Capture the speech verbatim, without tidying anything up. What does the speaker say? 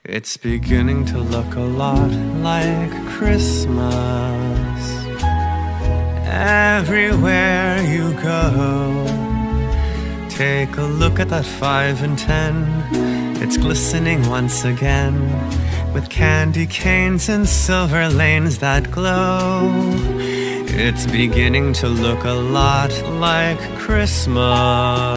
It's beginning to look a lot like Christmas everywhere you go. Take a look at that five and ten. It's glistening once again with candy canes and silver lanes that glow. It's beginning to look a lot like Christmas.